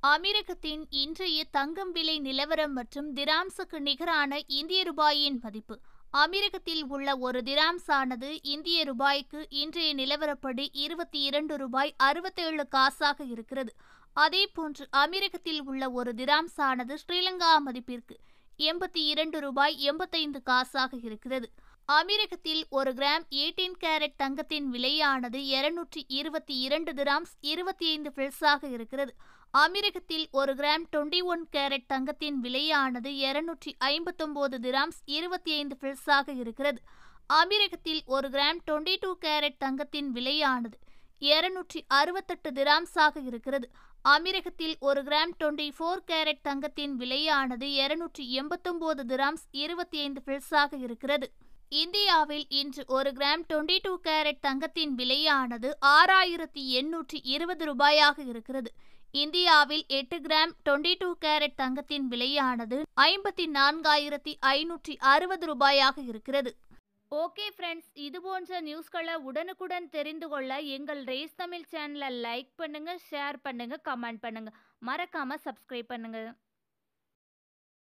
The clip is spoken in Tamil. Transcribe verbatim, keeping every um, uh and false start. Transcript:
அமெரிக்கத்தின் இன்றைய தங்கம் விலை நிலவரம் மற்றும் திராம்ஸுக்கு நிகரான இந்திய ரூபாயின் மதிப்பு. அமெரிக்கத்தில் உள்ள ஒரு திராம்ஸ் ஆனது இந்திய ரூபாய்க்கு இன்றைய நிலவரப்படி இருபத்தி இரண்டு ரூபாய் அறுபத்தேழு காசாக இருக்கிறது. அதேபோன்று அமெரிக்கத்தில் உள்ள ஒரு திராம்ஸ் ஆனது ஸ்ரீலங்கா மதிப்பிற்கு எண்பத்தி இரண்டு ரூபாய் எண்பத்தைந்து காசாக இருக்கிறது. அமெரிக்கத்தில் ஒரு கிராம் எயிட்டீன் கேரட் தங்கத்தின் விலையானது இருநூற்றி இருபத்தி இரண்டு திராம்ஸ் இருபத்தி ஐந்து பில்ஸாக இருக்கிறது. அமெரிக்கத்தில் ஒரு கிராம் டுவெண்ட்டி ஒன் கேரட் தங்கத்தின் விலையானது இருநூற்றி ஐம்பத்தொன்பது திராம்ஸ் இருபத்தி ஐந்து பில்ஸாக இருக்கிறது. அமெரிக்கத்தில் ஒரு கிராம் டுவெண்ட்டி டூ கேரட் தங்கத்தின் விலையானது இருநூற்றி அறுபத்தெட்டு திராம்ஸாக இருக்கிறது. அமெரிக்கத்தில் ஒரு கிராம் டுவெண்ட்டி ஃபோர் கேரட் தங்கத்தின் விலையானது இருநூற்றி எண்பத்தொன்பது திராம்ஸ் இருபத்தி ஐந்து பில்ஸாக இருக்கிறது. இந்தியாவில் இன்று ஒரு கிராம் டுவெண்ட்டி டூ கேரட் தங்கத்தின் விலையானது ஆறாயிரத்தி எண்ணூற்றி இருபது ரூபாயாக இருக்கிறது. இந்தியாவில் எட்டு கிராம் டுவெண்ட்டி டூ கேரட் தங்கத்தின் விலையானது ஐம்பத்தி நான்காயிரத்தி ஐநூற்றி அறுபது ரூபாயாக இருக்கிறது. ஓகே ஃப்ரெண்ட்ஸ், இது போன்ற நியூஸ்களை உடனுக்குடன் தெரிந்து கொள்ள எங்கள் ரேஸ் தமிழ் சேனலை லைக் பண்ணுங்க, ஷேர் பண்ணுங்க, கமெண்ட் பண்ணுங்க, மறக்காம சப்ஸ்கிரைப் பண்ணுங்க.